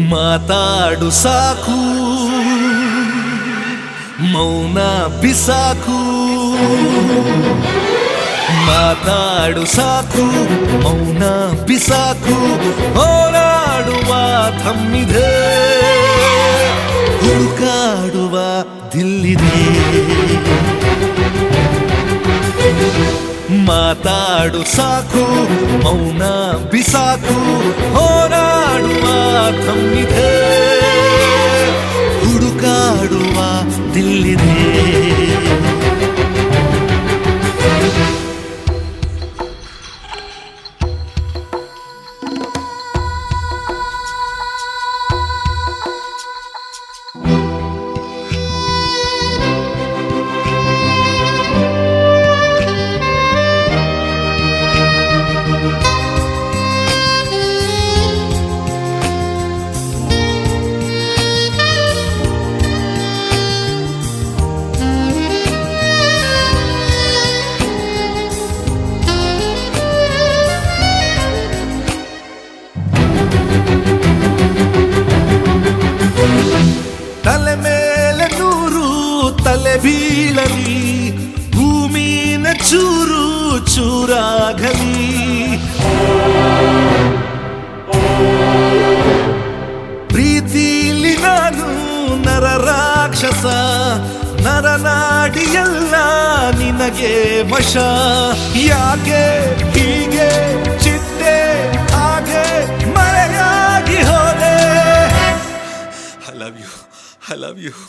ಮಾತಾಡು ಸಾಕು ಮೌನ ಬಿಸಾಕು ಮಾತಾಡು ಸಾಕು ಮೌನ ಬಿಸಾಕು ಹೋರಾಡುವ ಥಮ್ಮಿದೆ ಹುಡುಕಾಡುವ ದಿಲ್ಲಿದೆ ಮಾತಾಡು ಸಾಕು ಮೌನ ಬಿಸಾಕು ಹೋರಾಡುವ ಥಮ್ಮಿದೆ ಹುಡುಕಾಡುವ ದಿಲ್ಲಿದೆ ತಲೆ ಮೇಲೆ ನೂರು ತಲೆ ಬೀಳಲಿ ಭೂಮಿನ ಚೂರು ಚೂರಾಗಲಿ ಪ್ರೀತಿಲಿ ನಾನು ನರ ರಾಕ್ಷಸ ನರನಾಡಿಯಲ್ಲ ನಿನಗೆ ವಶ ಯಾಕೆ ಹೀಗೆ ಚಿಟ್ಟೆ ಹಾಗೆ ಮರೆಯಾಗಿ ಹೋದೆ I love you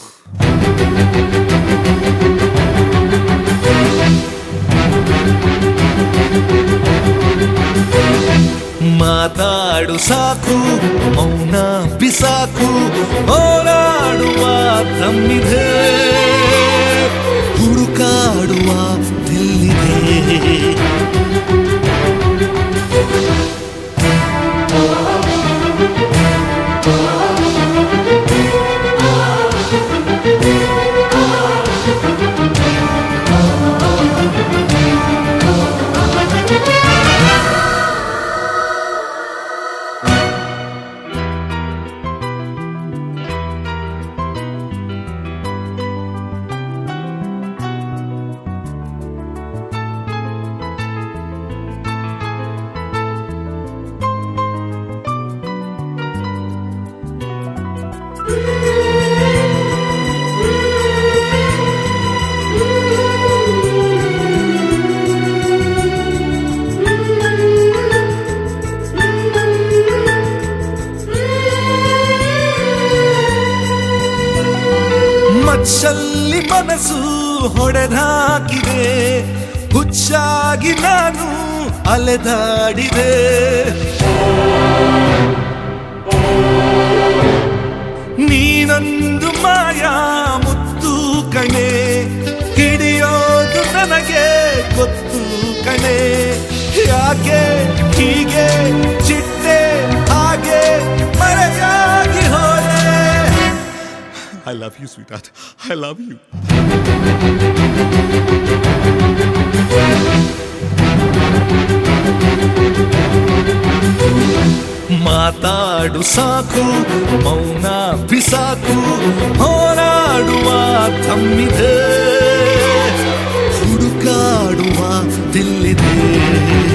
ಮಾತಾಡು ಸಾಕು ಮೌನ ಬಿಸಾಕು ಹೋರಾಡುವ ತಮ್ಮಿದೆ ಹುಡುಕಾಡುವ ದಿಲ್ಲಿದೆ ಮಚ್ಚಲ್ಲಿ ಮನಸ್ಸು ಹೊಡೆದಾಕಿದೆ ಹುಚ್ಚಾಗಿ ನಾನು ಅಲೆದಾಡಿದೆ ನೀನೊಂದು ಮಾಯಾ ಮುತ್ತು ಕಣೆ ಹಿಡಿಯೋದು ನನಗೆ ಗೊತ್ತು ಕಣೆ ಯಾಕೆ ಹೀಗೆ ಚಿಟ್ಟೆ ಹಾಗೆ ಮರೆಯಾಗಿ ಹೋದೆ I love you, sweetheart. I love you. ಮಾತಾಡು ಸಾಕು ಮೌನ ಬಿಸಾಕು ಹೋರಾಡುವ ಥಮ್ಮಿದೆ ಹುಡುಕಾಡುವ ದಿಲ್ಲಿದೆ